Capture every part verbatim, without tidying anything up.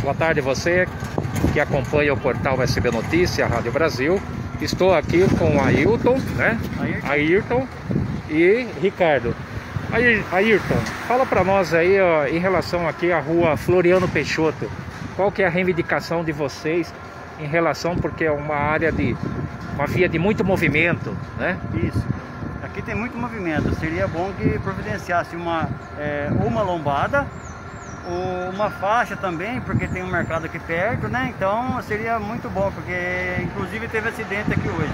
Boa tarde você que acompanha o portal S B Notícia, Rádio Brasil. Estou aqui com o Ailton, né? Ayrton, Ayrton e Ricardo. Ayrton, fala para nós aí, ó, em relação aqui à rua Floriano Peixoto. Qual que é a reivindicação de vocês em relação, porque é uma área de uma via de muito movimento, né? Isso. Aqui tem muito movimento. Seria bom que providenciasse uma é, uma lombada ou uma faixa também, porque tem um mercado aqui perto, né? Então seria muito bom, porque inclusive teve acidente aqui hoje.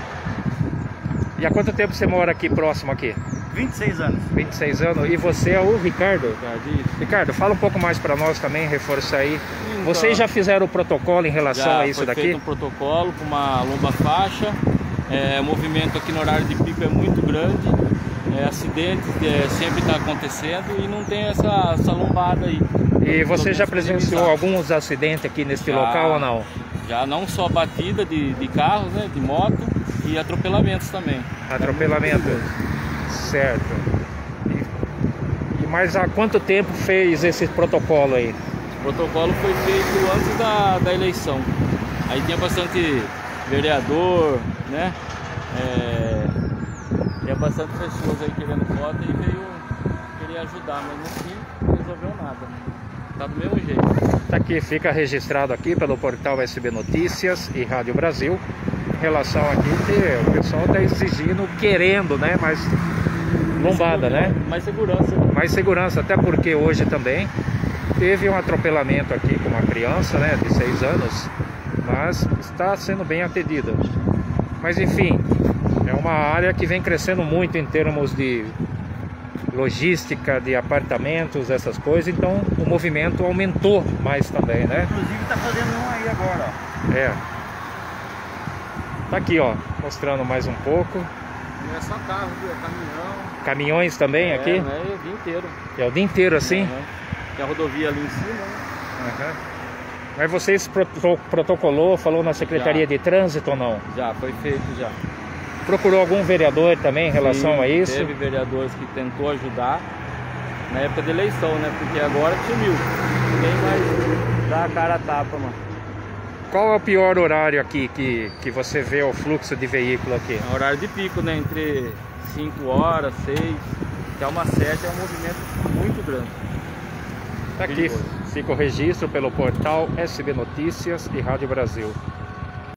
E há quanto tempo você mora aqui próximo aqui? vinte e seis anos. vinte e seis anos. E você é o Ricardo? Ricardo, fala um pouco mais para nós também, reforça aí. Então, vocês já fizeram o protocolo em relação já a isso foi daqui? Feito um protocolo com uma lomba faixa. É, o movimento aqui no horário de pico é muito grande. É, acidentes é, sempre está acontecendo e não tem essa, essa lombada aí. E você já presenciou alguns acidentes aqui neste já, local ou não? Já, não só batida de, de carros, né, de moto, e atropelamentos também. Atropelamento, certo. E, e mais há quanto tempo fez esse protocolo aí? O protocolo foi feito antes da, da eleição. Aí tinha bastante vereador, né? É, tinha bastante pessoas aí querendo voto e veio querer ajudar, mas no fim não resolveu nada. Tá do mesmo jeito. Tá aqui, fica registrado aqui pelo portal S B Notícias e Rádio Brasil. Em relação aqui que o pessoal tá exigindo, querendo, né? Mais lombada, né? Mais segurança. Mais segurança, até porque hoje também teve um atropelamento aqui com uma criança, né? De seis anos, mas está sendo bem atendida. Mas enfim, é uma área que vem crescendo muito em termos de logística, de apartamentos, essas coisas, então o movimento aumentou mais também, né? Inclusive está fazendo um aí agora, ó. É. Tá aqui, ó, mostrando mais um pouco. Não é só carro, viu? É caminhão. Caminhões também é, aqui? É, o dia inteiro. É o dia inteiro assim? Uhum. Tem a rodovia ali em cima, né? Uhum. Mas vocês protocolou, falou na Secretaria já. de Trânsito ou não? Já, foi feito já. Procurou algum vereador também em relação Sim, a isso? Teve vereadores que tentou ajudar na época da eleição, né? Porque agora sumiu. Ninguém mais dá a cara a tapa, mano. Qual é o pior horário aqui que, que você vê o fluxo de veículo aqui? É horário de pico, né? Entre cinco horas, seis, até umas sete é um movimento muito grande. Tá aqui, fica o registro pelo portal S B Notícias e Rádio Brasil.